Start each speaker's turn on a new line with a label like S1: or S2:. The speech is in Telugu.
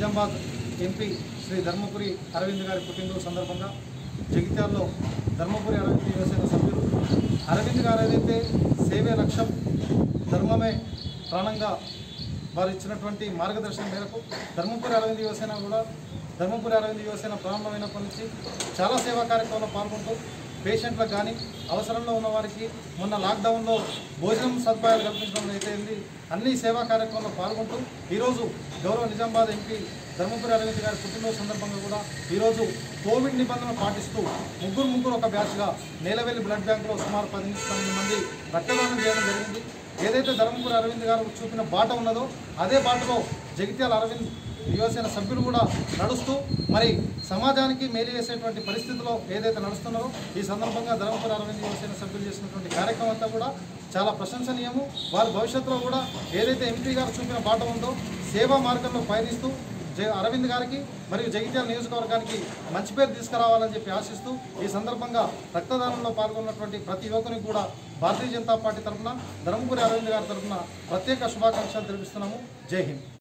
S1: నిజామాబాద్ ఎంపీ శ్రీ ధర్మపురి అరవింద్ గారి పుట్టినరోజు సందర్భంగా జగిత్యాలలో ధర్మపురి అరవింద్ యువసేన సభ్యులు అరవింద్ గారు ఏదైతే సేవే లక్ష్యం ధర్మమే ప్రాణంగా వారు ఇచ్చినటువంటి మార్గదర్శనం మేరకు ధర్మపురి అరవింద్ యువసేన ప్రారంభమైనప్పటి నుంచి చాలా సేవా కార్యక్రమాల్లో పాల్గొంటూ పేషెంట్లకు కానీ అవసరంలో ఉన్న వారికి మొన్న లాక్డౌన్లో భోజనం సదుపాయాలు కల్పించడం అయితే అన్ని సేవా కార్యక్రమాల్లో పాల్గొంటూ ఈరోజు గౌరవ నిజామాబాద్ ఎంపీ ధర్మపురి అరవింద్ గారి పుట్టినరోజు సందర్భంగా కూడా ఈరోజు కోవిడ్ నిబంధనలు పాటిస్తూ ముగ్గురు ఒక బ్యాచ్గా నేలవెల్లి బ్లడ్ బ్యాంకులో సుమారు 10-12 మంది రక్తదానం చేయడం జరిగింది. ఏదైతే ధర్మపురి అరవింద్ గారు చూపిన బాట ఉన్నదో అదే బాటలో జగిత్యాల అరవింద్ యువసేన సభ్యులు కూడా నడుస్తూ మరి సమాజానికి మేలు చేసేటువంటి పరిస్థితిలో ఏదైతే నడుస్తున్నారో ఈ సందర్భంగా ధర్మపురి అరవింద్ యువసేన సభ్యులు చేసినటువంటి కార్యక్రమం అంతా కూడా చాలా ప్రశంసనీయము. వారి భవిష్యత్తులో కూడా ఏదైతే ఎంపీ గారు చూపిన బాట ఉందో సేవా మార్గంలో పయనిస్తూ అరవింద్ గారికి మరియు జగిత్యాల నియోజకవర్గానికి మంచి పేరు తీసుకురావాలని చెప్పి ఆశిస్తూ ఈ సందర్భంగా రక్తదానంలో పాల్గొన్నటువంటి ప్రతి యువకునికి కూడా భారతీయ జనతా పార్టీ తరఫున ధర్మపురి అరవింద్ గారి తరఫున ప్రత్యేక శుభాకాంక్షలు తెలిపిస్తున్నాము. జై హింద్.